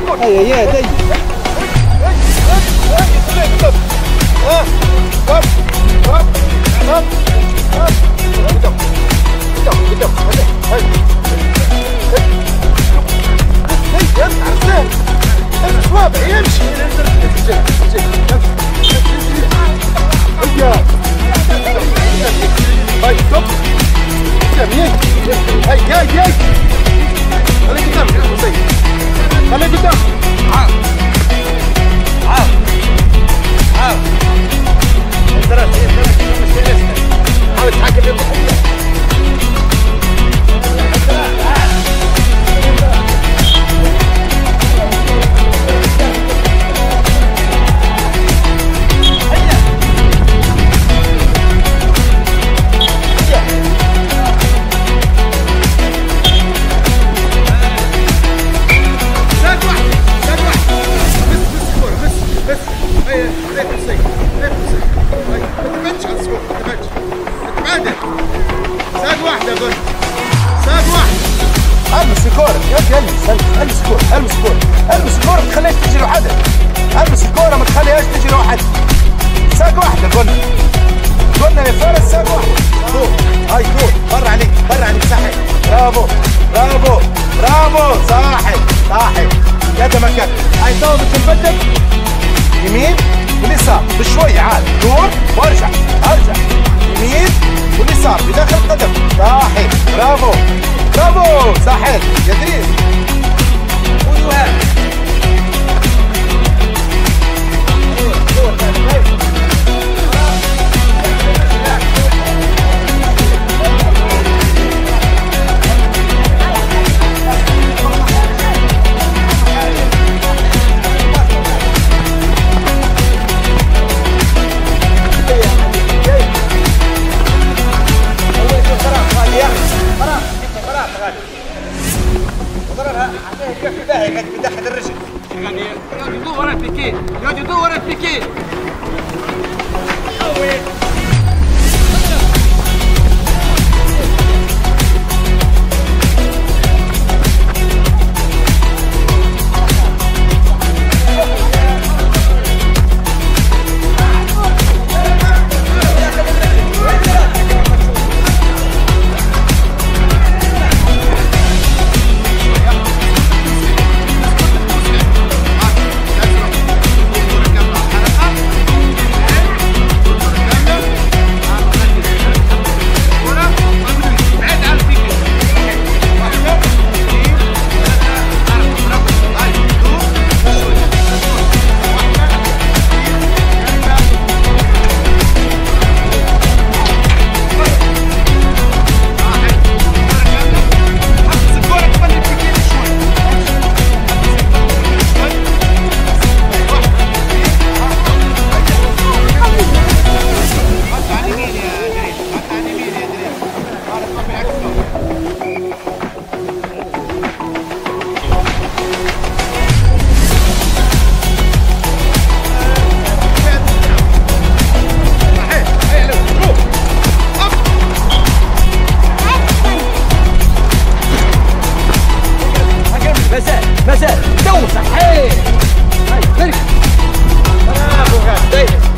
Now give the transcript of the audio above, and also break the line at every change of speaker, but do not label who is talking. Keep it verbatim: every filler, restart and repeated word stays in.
هيا يا دي ها هوب هوب هوب هوب قدام قدام قدام هاي هاي عرفان الصوابع يمشي هيا هاي ستوب قدام هاي هاي هاي خليك قدام خليك قدام عاو عاو عاو ترى ترى مش حاول تحكم بالمحيط المس الكورة المس الكورة المس الكورة ما تخليهاش تجي لوحدها المس الكورة ما تخليهاش تجي لوحدها ساق واحدة قلنا قلنا يا فارس ساق واحدة طول هاي طول برا عليك برا عليك صحيح برافو برافو برافو صاحب صاحب يد مكان هاي تو بتنبدل يمين واليسار بشوية عاد دور وارجع ارجع يمين واليسار بداخل القدم صاحب برافو برافو صاحب يا دريس يقعد يدور ورا البيكين مساء تو صحيح هاي برك برافو غالي